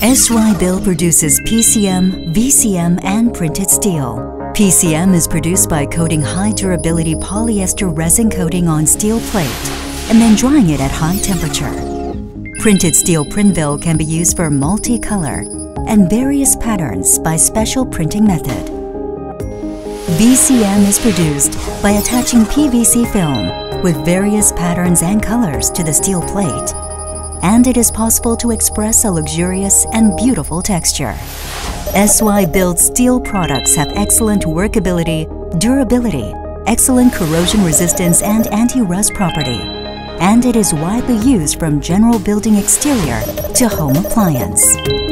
SY Build produces PCM, VCM, and printed steel. PCM is produced by coating high-durability polyester resin coating on steel plate and then drying it at high temperature. Printed steel Printville can be used for multicolor and various patterns by special printing method. VCM is produced by attaching PVC film with various patterns and colors to the steel plate, and it is possible to express a luxurious and beautiful texture. SY Build steel products have excellent workability, durability, excellent corrosion resistance, and anti-rust property, and it is widely used from general building exterior to home appliance.